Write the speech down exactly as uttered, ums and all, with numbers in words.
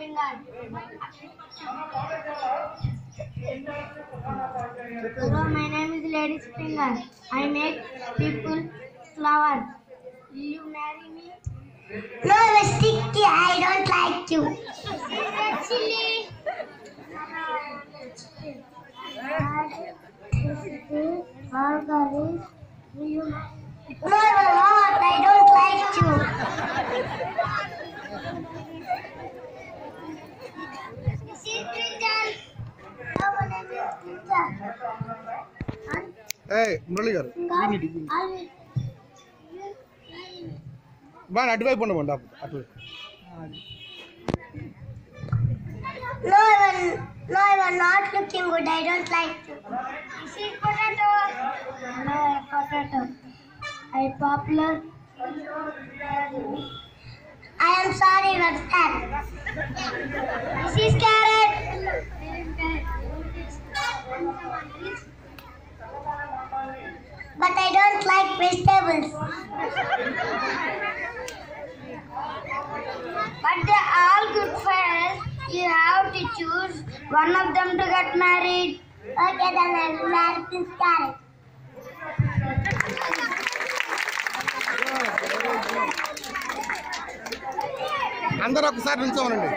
finger. Hello, my name is Lady's finger. I make people flowers. Will you marry me? No, you're sticky. I don't like you. Chili. Margaret, will you marry me? No, you're not. I don't like you. Hey, Murali garu. Ban advise panna banda advise. No, you're, no, you're not looking good. I don't like you. This is potato. No, potato. I popular. I am sorry, but that. This is carrot. But I don't like vegetables. But they are all good friends. You have to choose one of them to get married. Okay, then I will marry Prince Carrot. అందరూ ఒకసారి నిల్చోవాలండి.